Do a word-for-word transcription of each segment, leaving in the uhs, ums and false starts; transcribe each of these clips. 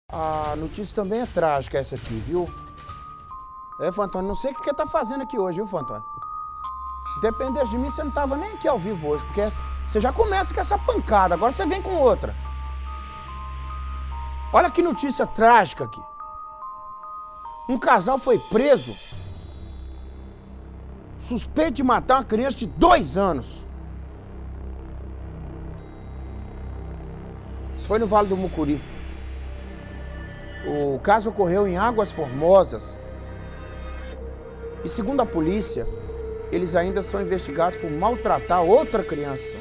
A notícia também é trágica essa aqui, viu? É, Fantônio, não sei o que você tá fazendo aqui hoje, viu, Fantônio? Se dependesse de mim, você não tava nem aqui ao vivo hoje, porque você já começa com essa pancada, agora você vem com outra. Olha que notícia trágica aqui. Um casal foi preso, suspeito de matar uma criança de dois anos. Isso foi no Vale do Mucuri. O caso ocorreu em Águas Formosas. E segundo a polícia, eles ainda são investigados por maltratar outra criança.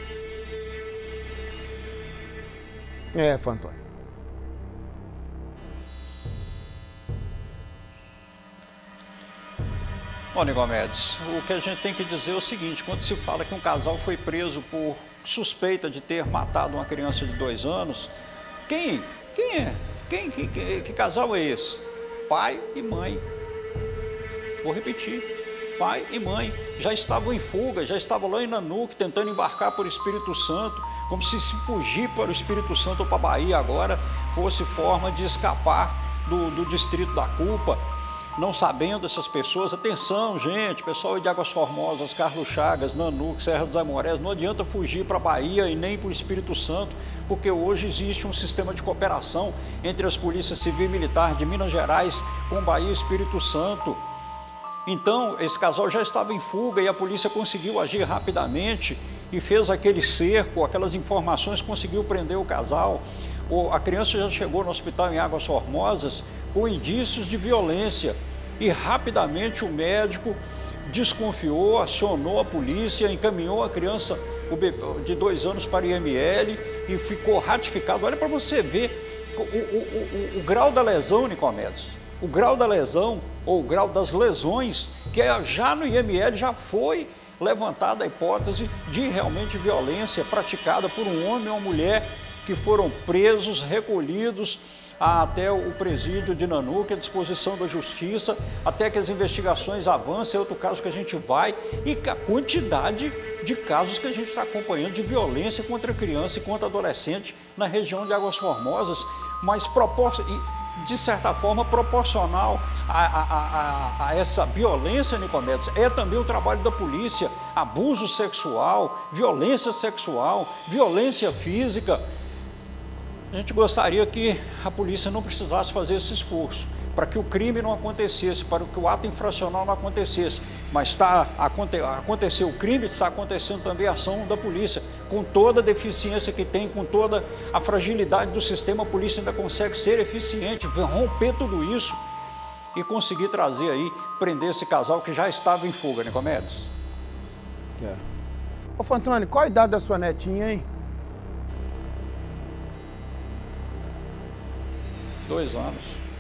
É, Fantônio. Bom, Nicomedes, o que a gente tem que dizer é o seguinte: quando se fala que um casal foi preso por suspeita de ter matado uma criança de dois anos, quem? Quem é? Quem? Que, que, que casal é esse? Pai e mãe. Vou repetir. Pai e mãe já estavam em fuga, já estavam lá em Nanuque tentando embarcar para o Espírito Santo, como se se fugir para o Espírito Santo ou para a Bahia agora fosse forma de escapar do, do distrito da culpa. Não sabendo essas pessoas, atenção gente, pessoal de Águas Formosas, Carlos Chagas, Nanuque, Serra dos Aimorés, não adianta fugir para a Bahia e nem para o Espírito Santo, porque hoje existe um sistema de cooperação entre as polícias civil e militar de Minas Gerais com Bahia e Espírito Santo. Então, esse casal já estava em fuga e a polícia conseguiu agir rapidamente e fez aquele cerco, aquelas informações, conseguiu prender o casal. A criança já chegou no hospital em Águas Formosas com indícios de violência e rapidamente o médico desconfiou, acionou a polícia, encaminhou a criança de dois anos para o I M L e ficou ratificado. Olha para você ver o, o, o, o grau da lesão, Nicomedes, o grau da lesão ou o grau das lesões, que é, já no I M L já foi levantada a hipótese de realmente violência praticada por um homem ou uma mulher que foram presos, recolhidos até o presídio de Nanuque, à disposição da justiça, até que as investigações avancem. É outro caso que a gente vai, e a quantidade de casos que a gente está acompanhando de violência contra criança e contra adolescente na região de Águas Formosas, mas de certa forma proporcional a, a, a, a essa violência, Nicomedes, é também o trabalho da polícia: abuso sexual, violência sexual, violência física. A gente gostaria que a polícia não precisasse fazer esse esforço para que o crime não acontecesse, para que o ato infracional não acontecesse, mas está, aconte, aconteceu o crime, está acontecendo também a ação da polícia, com toda a deficiência que tem, com toda a fragilidade do sistema. A polícia ainda consegue ser eficiente, romper tudo isso e conseguir trazer aí, prender esse casal que já estava em fuga, Nicomedes. É. Ô, Fantônio, qual a idade da sua netinha, hein? Dois anos.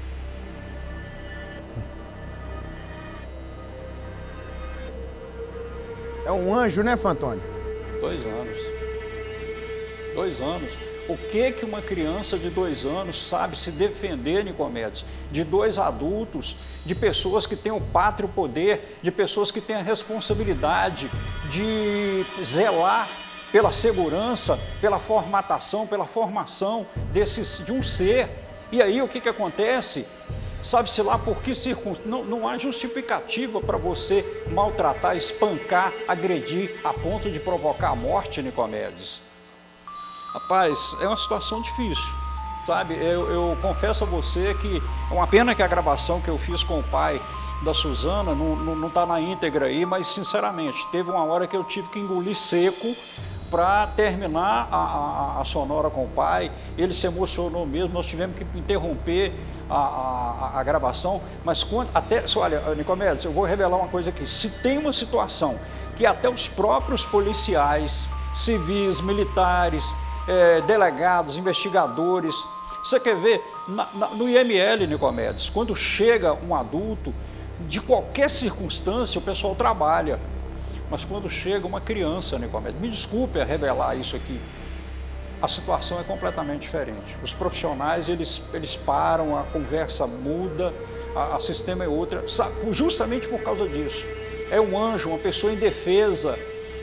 É um anjo, né, Fantônio? Dois anos. Dois anos. O que que uma criança de dois anos sabe se defender, Nicomedes, de dois adultos, de pessoas que têm o pátrio poder, de pessoas que têm a responsabilidade de zelar pela segurança, pela formatação, pela formação desse, de um ser. E aí o que que acontece? Sabe-se lá por que circunstância? Não, não há justificativa para você maltratar, espancar, agredir a ponto de provocar a morte, Nicomedes. Rapaz, é uma situação difícil, sabe? Eu, eu confesso a você que é uma pena que a gravação que eu fiz com o pai da Suzana não está na íntegra aí, mas sinceramente, teve uma hora que eu tive que engolir seco para terminar a, a, a sonora com o pai. Ele se emocionou mesmo, nós tivemos que interromper a, a, a gravação, mas quando, até, olha, Nicomedes, eu vou revelar uma coisa aqui: se tem uma situação que até os próprios policiais, civis, militares, é, delegados, investigadores, você quer ver, na, na, no I M L, Nicomedes, quando chega um adulto, de qualquer circunstância, o pessoal trabalha. Mas quando chega uma criança, Nicomedes, me desculpe a revelar isso aqui, a situação é completamente diferente. Os profissionais, eles, eles param, a conversa muda, a, a sistema é outra, justamente por causa disso. É um anjo, uma pessoa indefesa,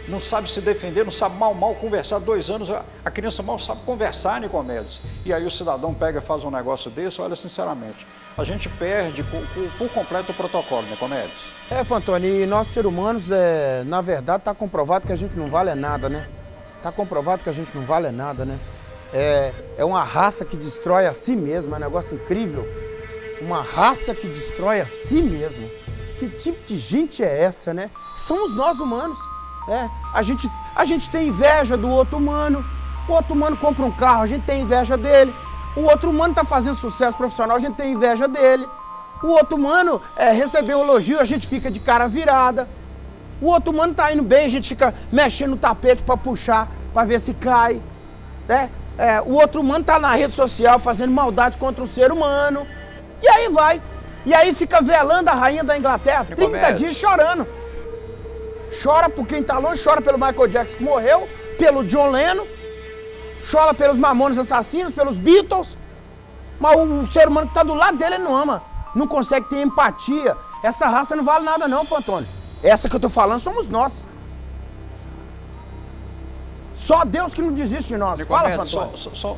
não sabe se defender, não sabe mal, mal conversar. Dois anos, a criança mal sabe conversar, Nicomedes. E aí o cidadão pega e faz um negócio desse, olha, sinceramente, a gente perde por completo o protocolo, Nicomedes. É, Fantoni, e nós seres humanos, é, na verdade, está comprovado que a gente não vale nada, né? Está comprovado que a gente não vale nada, né? É, é uma raça que destrói a si mesma, é um negócio incrível. Uma raça que destrói a si mesma. Que tipo de gente é essa, né? Somos nós humanos. É, a, gente, a gente tem inveja do outro humano. O outro humano compra um carro, a gente tem inveja dele. O outro humano está fazendo sucesso profissional, a gente tem inveja dele. O outro humano é, recebeu um elogio, a gente fica de cara virada. O outro humano está indo bem, a gente fica mexendo no tapete para puxar, para ver se cai. Né? É, o outro humano está na rede social fazendo maldade contra o ser humano. E aí vai. E aí fica velando a rainha da Inglaterra trinta dias chorando. Chora por quem está longe, chora pelo Michael Jackson que morreu, pelo John Lennon, chora pelos Mamonas Assassinos, pelos Beatles. Mas o ser humano que está do lado dele ele não ama, não consegue ter empatia. Essa raça não vale nada não, Fantoni. Essa que eu estou falando somos nós. Só Deus que não desiste de nós. Nicomedes, Fala, Fantoni. Só, só,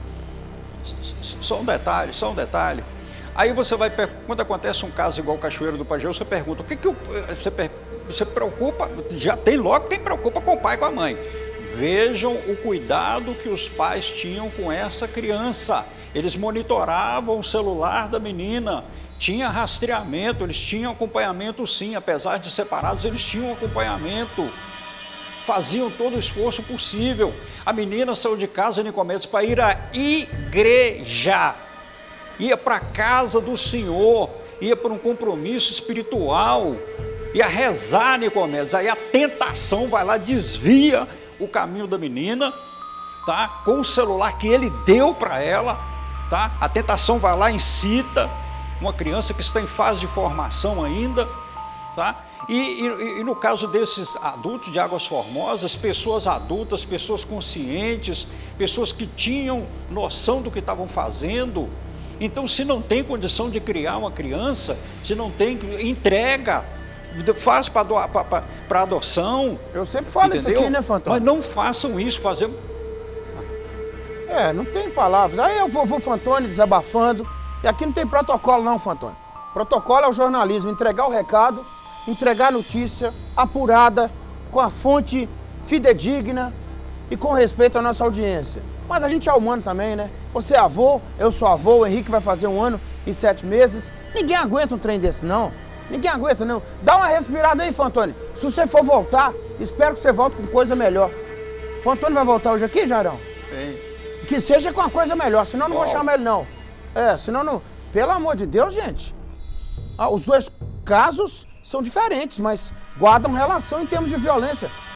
só, só um detalhe, só um detalhe. Aí você vai, quando acontece um caso igual o Cachoeiro do Pajéu, você pergunta, o que que o, você, você preocupa, já tem logo quem preocupa com o pai e com a mãe. Vejam o cuidado que os pais tinham com essa criança. Eles monitoravam o celular da menina, tinha rastreamento, eles tinham acompanhamento sim, apesar de separados, eles tinham acompanhamento. Faziam todo o esforço possível. A menina saiu de casa, Nicomedes, para ir à igreja. Ia para a casa do Senhor, ia para um compromisso espiritual, ia rezar, Nicomedes. Aí a tentação vai lá, desvia o caminho da menina, tá? Com o celular que ele deu para ela, tá? A tentação vai lá, incita uma criança que está em fase de formação ainda, tá? E, e, e no caso desses adultos de Águas Formosas, pessoas adultas, pessoas conscientes, pessoas que tinham noção do que estavam fazendo. Então, se não tem condição de criar uma criança, se não tem, entrega, faz para adoção. Eu sempre falo entendeu? Isso aqui, né, Fantoni? Mas não façam isso, fazer... É, não tem palavras. Aí eu vou, vou Fantoni desabafando, e aqui não tem protocolo não, Fantoni. Protocolo é o jornalismo, entregar o recado, entregar a notícia apurada, com a fonte fidedigna e com respeito à nossa audiência. Mas a gente é humano também, né? Você é avô, eu sou avô, o Henrique vai fazer um ano e sete meses. Ninguém aguenta um trem desse, não. Ninguém aguenta, não. Dá uma respirada aí, Fantoni. Se você for voltar, espero que você volte com coisa melhor. Fantoni vai voltar hoje aqui, Jairão? Sim. Que seja com uma coisa melhor, senão eu não Bom. vou chamar ele, não. É, senão não... Pelo amor de Deus, gente. Ah, os dois casos são diferentes, mas guardam relação em termos de violência.